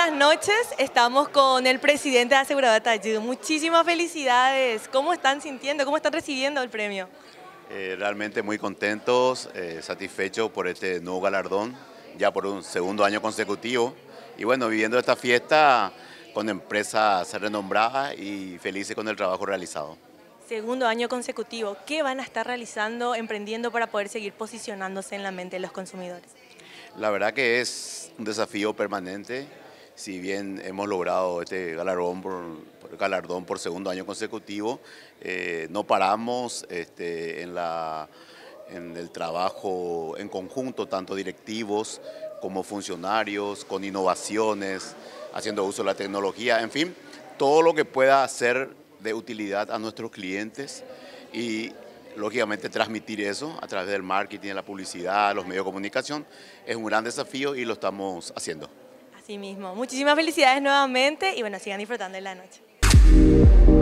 buenas noches. Estamos con el presidente de Aseguradora Tayud. Muchísimas felicidades. ¿Cómo están sintiendo? ¿Cómo están recibiendo el premio? Realmente muy contentos, satisfechos por este nuevo galardón, ya por un segundo año consecutivo. Y bueno, viviendo esta fiesta con empresas renombradas y felices con el trabajo realizado. Segundo año consecutivo. ¿Qué van a estar realizando, emprendiendo para poder seguir posicionándose en la mente de los consumidores? La verdad que es un desafío permanente. Si bien hemos logrado este galardón por segundo año consecutivo, no paramos en el trabajo en conjunto, tanto directivos como funcionarios, con innovaciones, haciendo uso de la tecnología, en fin, todo lo que pueda ser de utilidad a nuestros clientes y lógicamente transmitir eso a través del marketing, de la publicidad, los medios de comunicación, es un gran desafío y lo estamos haciendo. Así mismo. Muchísimas felicidades nuevamente y bueno, sigan disfrutando de la noche.